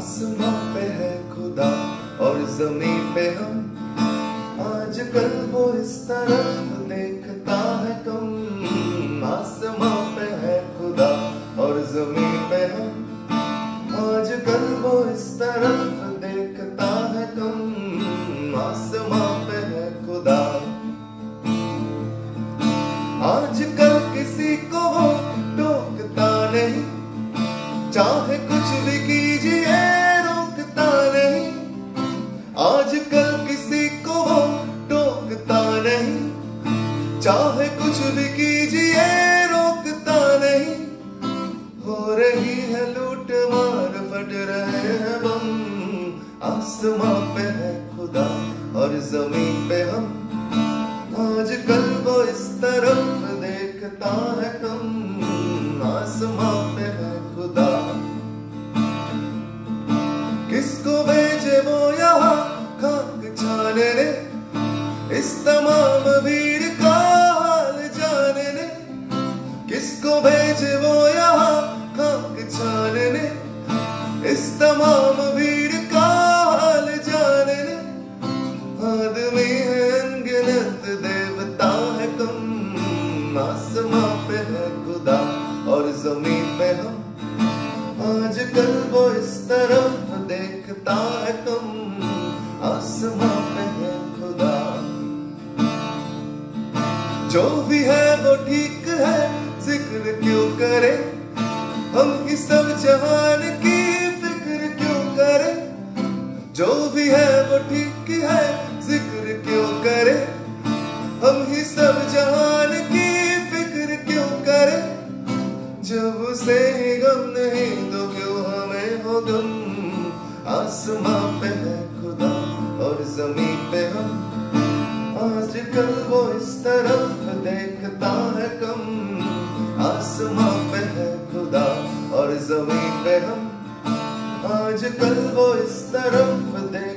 आसमां पे है खुदा और ज़मीं पे हम। आजकल वो इस तरफ देखता है कम। आसमां पे है खुदा और ज़मीं पे हम। आजकल वो इस तरफ देखता है कम। आसमां पे है खुदा। आजकल किसी को वो टोकता नहीं, चाहे कुछ भी कीजिए रोकता नहीं। आजकल किसी को वो टोकता नहीं, चाहे कुछ भी कीजिए रोकता नहीं। हो रही है लूट मार, फट रहे हैं बम। आसमां पे है खुदा और ज़मीन पे हम। आजकल वो इस तरफ देखता है कम। आसमां पे है खुदा। किसको भेजे वो यहाँ खाक छानने, इस तमाम भीड़ का हाल जानने। किसको भेजे वो यहाँ खाक छानने, इस तमाम भीड़ का हाल जानने। आदमी है अनगिनत, देवता है कम। आसमां पे है खुदा और ज़मीन पे हम। आजकल वो इस तरफ देखता है कम। आसमां पे है खुदा। जो भी है वो ठीक है, जिक्र क्यों करे हम ही सब जहान की फिक्र क्यों करे। जो भी है वो ठीक है, जिक्र क्यों करे हम ही सब जहान की फिक्र क्यों करे। जब उसे ही गम नहीं तो क्यों हमें हो गम। आसमां पे है खुदा और ज़मीन पे हम। आजकल वो इस तरफ देखता है कम। आसमां पे है खुदा और ज़मीन पे हम। आजकल वो इस तरफ देखता